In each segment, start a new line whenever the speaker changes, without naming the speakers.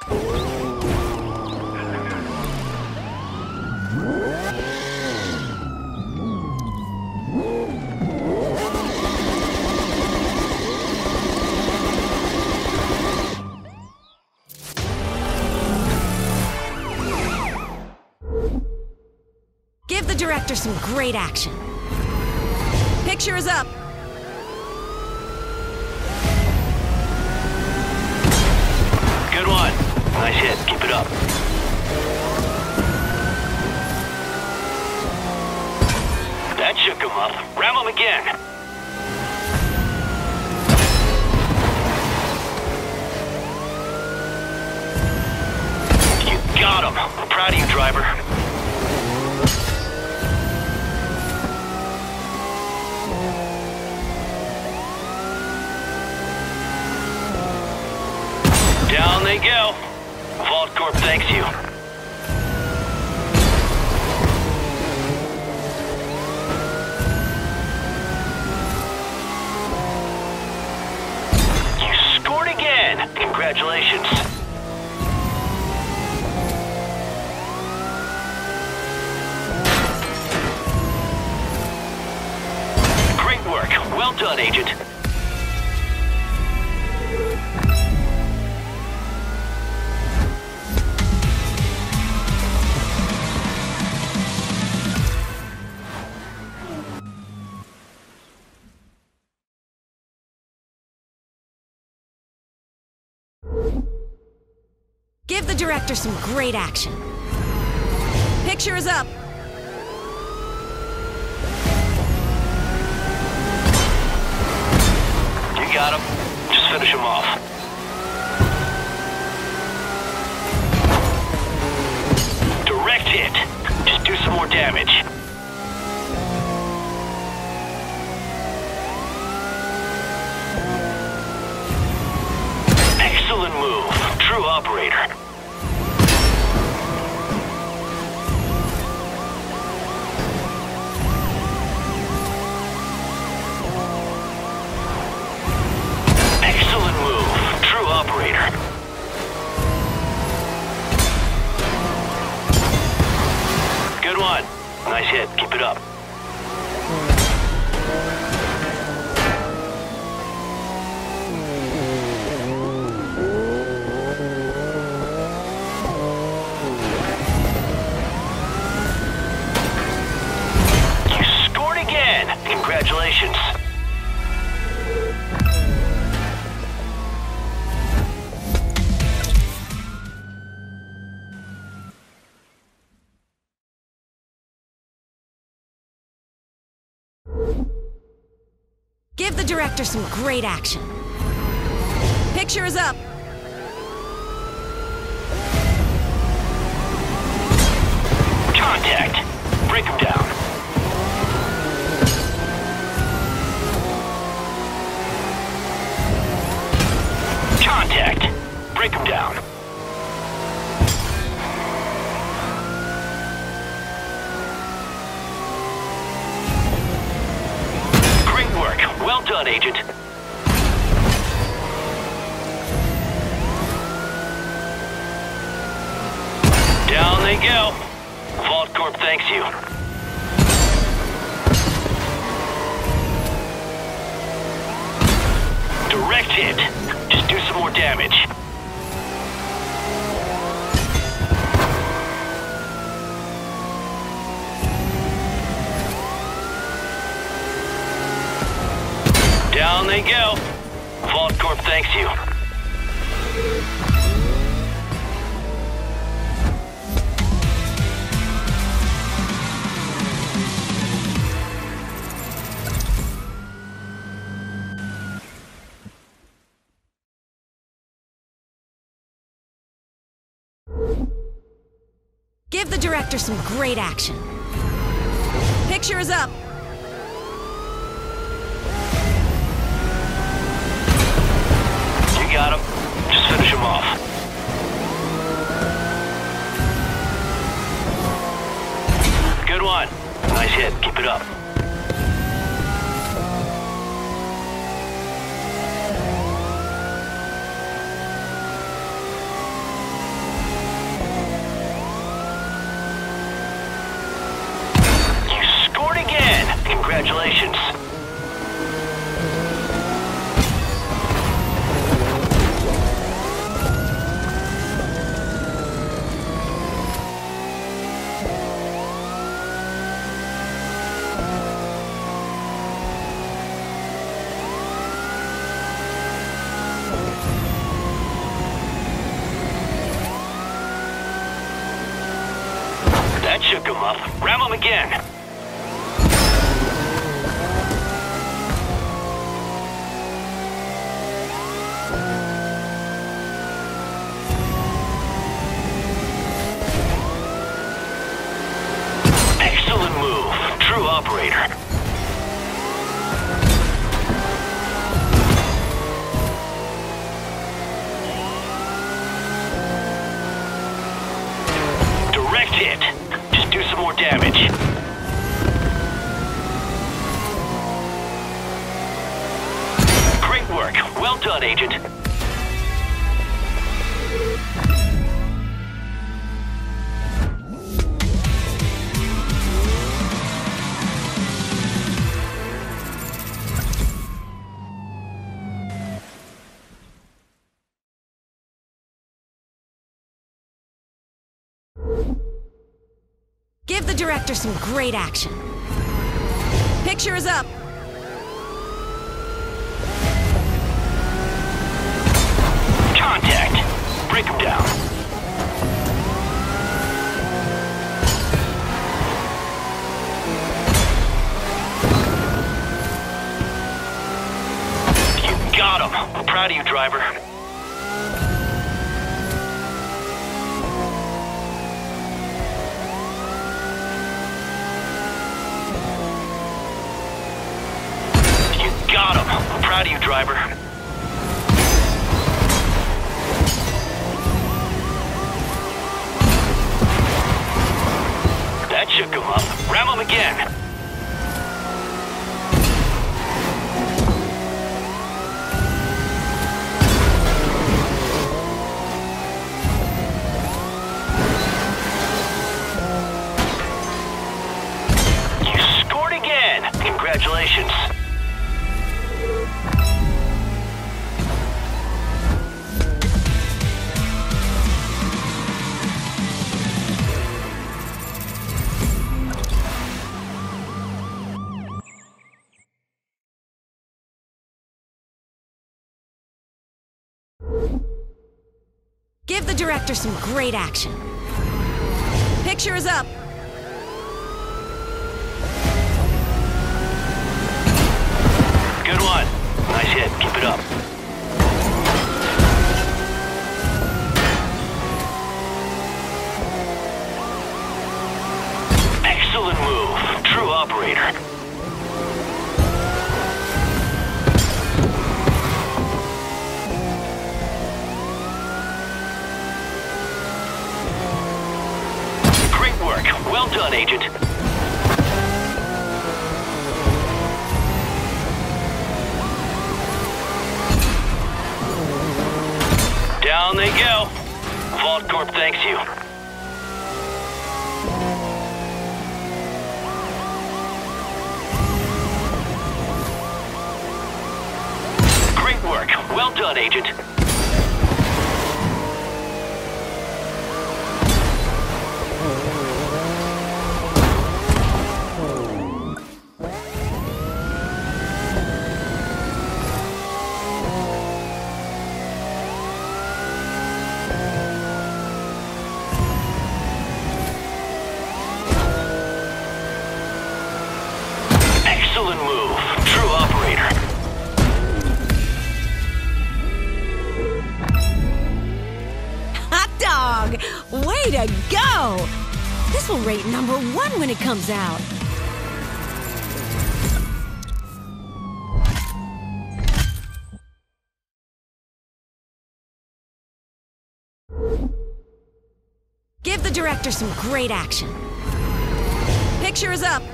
Give the director some great action. Picture is up.
Good one. Nice hit. Keep it up. That shook him up. Ram him again. You got him. I'm proud of you, driver. Down they go. Vault Corp thanks you. You scored again. Congratulations. Great work. Well done, Agent.
Give the director some great action. Picture is up.
You got him. Just finish him off. Direct hit. Just do some more damage. Excellent move. True operator. Excellent move. True operator. Good one. Nice hit. Keep it up. Congratulations.
Give the director some great action. Picture is up.
Contact. Break him down. Contact. Break him down. Great work. Well done, Agent. Down they go. Vault Corp thanks you. Direct hit. Just do some more damage. Down they go. Vault Corp thanks you.
Give the director some great action. Picture is up.
You got him. Just finish him off. Good one. Nice hit. Keep it up. up. Ram them again. Excellent move. True operator. Direct hit. Just do some more damage. Great work. Well done, Agent.
Give the director some great action. Picture is up.
Contact. Break him down. You got him. I'm proud of you, driver. Got him. I'm proud of you, driver. That shook him up. Ram him again. You scored again. Congratulations.
Give the director some great action. Picture is up.
Good one. Nice hit. Keep it up. Excellent move. True operator. Great work. Well done, Agent. Down they go. Vault Corp thanks you. Great work. Well done, Agent. Excellent move. True operator.
Hot dog! Way to go! This will rate #1 when it comes out. Give the director some great action. Picture is up.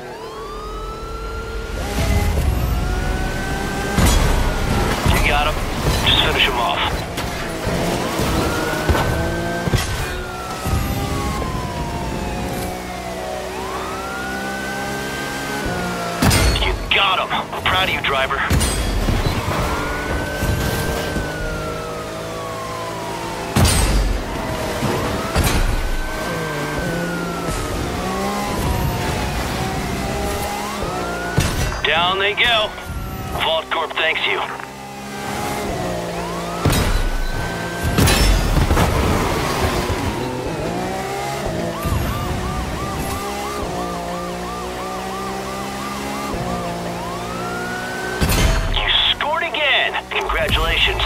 You got him. Just finish him off. You got him. I'm proud of you, driver. Down they go. Vault Corp thanks you. Congratulations.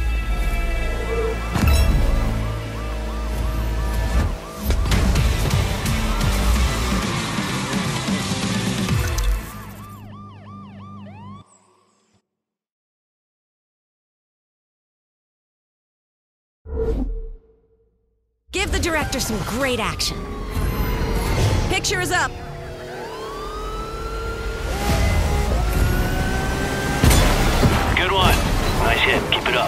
Give the director some great action. Picture is up.
Good one. Nice hit. Keep it up.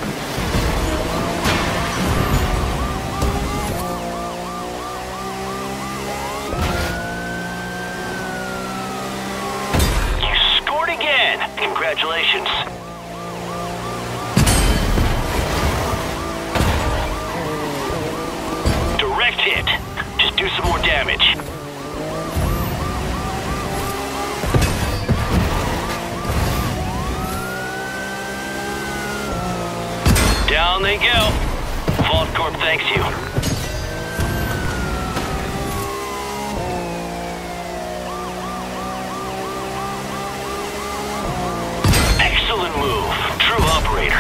You scored again. Congratulations. Direct hit. Just do some more damage. Down they go. Vault Corp thanks you. Excellent move. True operator.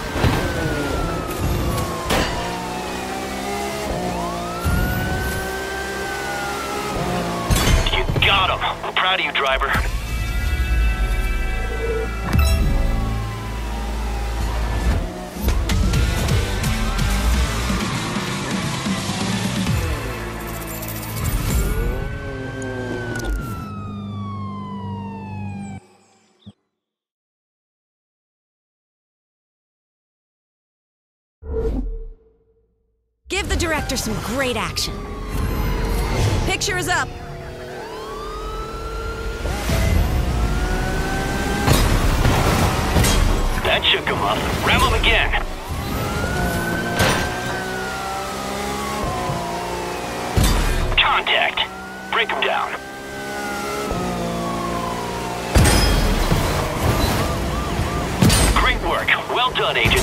You got him. I'm proud of you, driver.
Give the director some great action. Picture is up.
That shook him up. Ram him again. Contact. Break him down. Great work. Well done, Agent.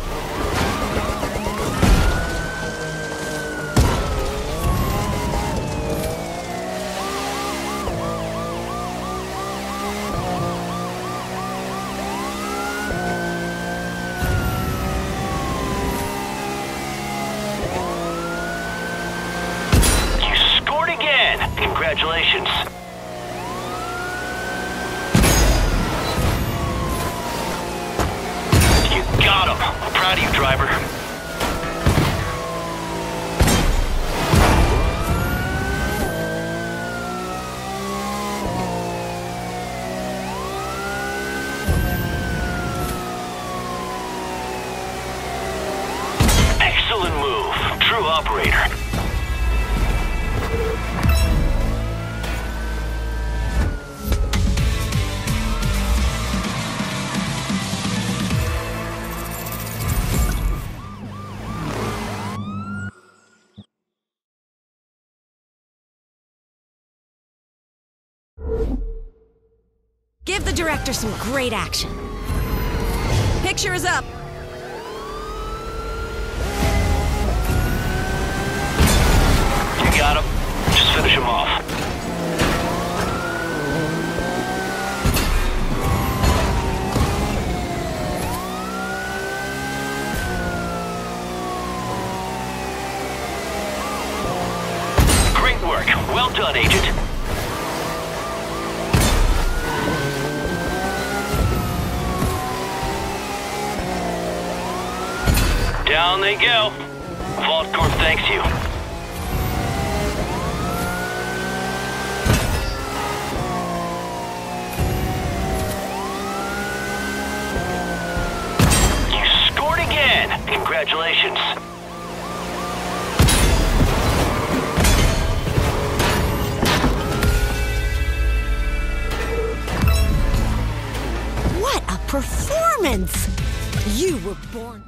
Congratulations. You got him. I'm proud of you, driver. Excellent move. True operator.
Give the director some great action. Picture is up.
You got him. Just finish him off. Great work. Well done, Agent. Down they go. Vault Corp thanks you. You scored again. Congratulations.
What a performance! You were born...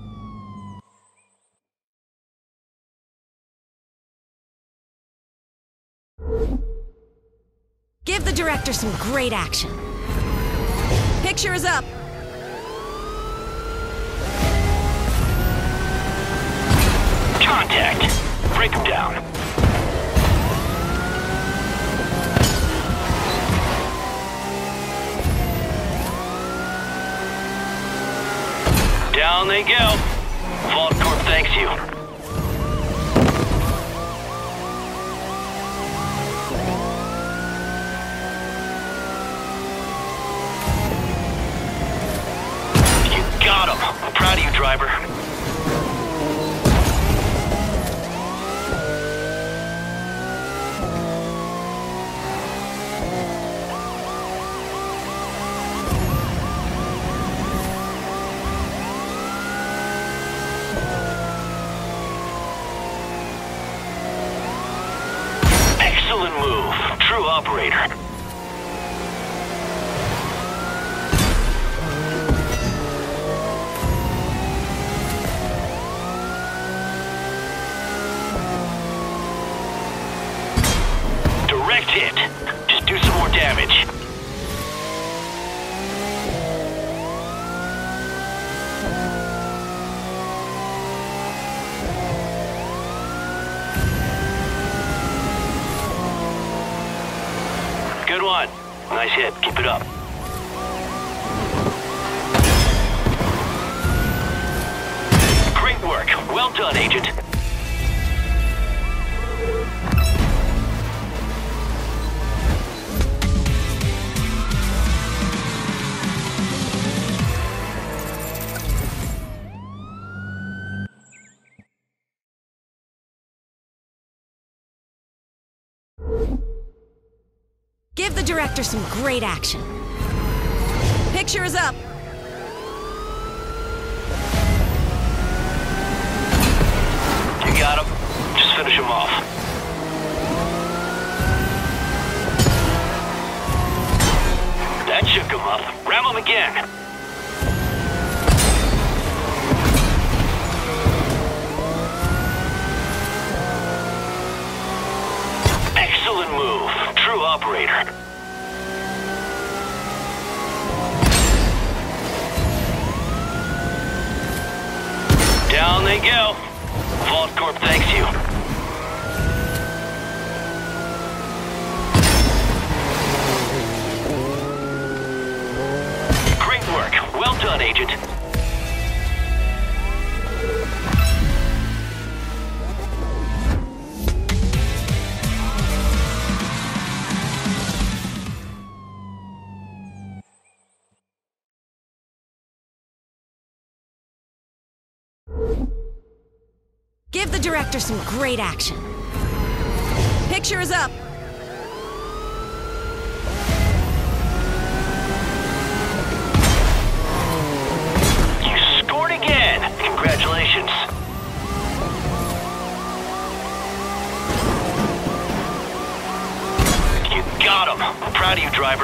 Give the director some great action. Picture is up.
Contact. Break him down. Down they go. Vault Corp thanks you. You got him. I'm proud of you, driver. Excellent move. True operator. Direct hit. Just do some more damage. Good one. Nice hit. Keep it up. Great work. Well done, Agent.
Give the director some great action. Picture is up.
You got him. Just finish him off. That shook him up. Ram him again. Excellent move. True operator. Down they go. Vault Corp thanks you. Great work. Well done, Agent.
Give the director some great action. Picture is up.
You scored again. Congratulations. You got him. I'm proud of you, driver.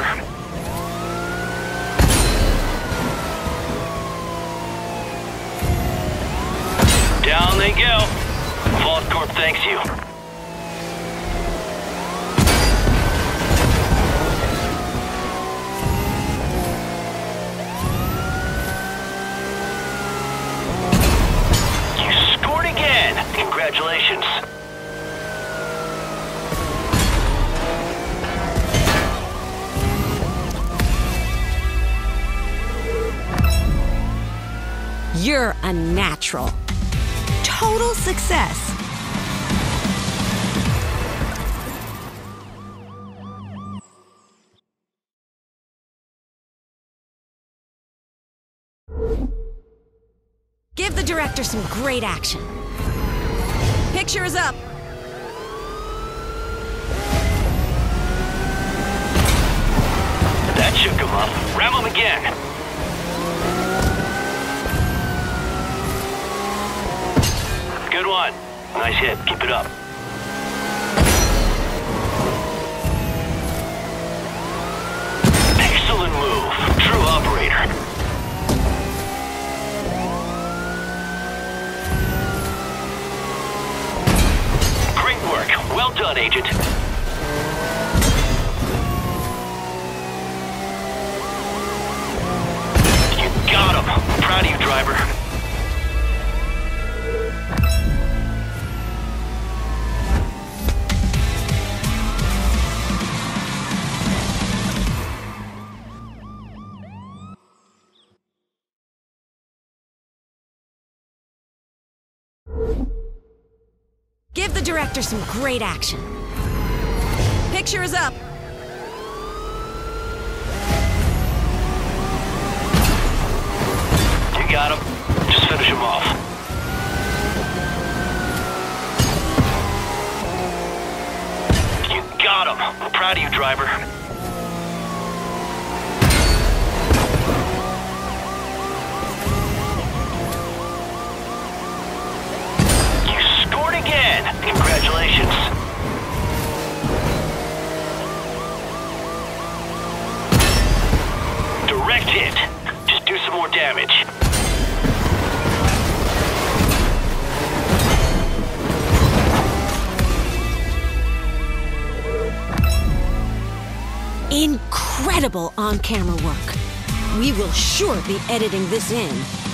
Down they go. Vault Corp thanks you. You scored again. Congratulations.
You're a natural. Total success. Give the director some great action. Picture is up.
That shook him up. Ram him again. Good one. Nice hit. Keep it up. Excellent move. True operator. Great work. Well done, Agent. You got him. Proud of you, driver.
Give the director some great action. Picture is up.
You got him. Just finish him off. You got him. I'm proud of you, driver. You scored again. Congratulations. Direct hit. Just do some more damage.
Incredible on-camera work. We will sure be editing this in.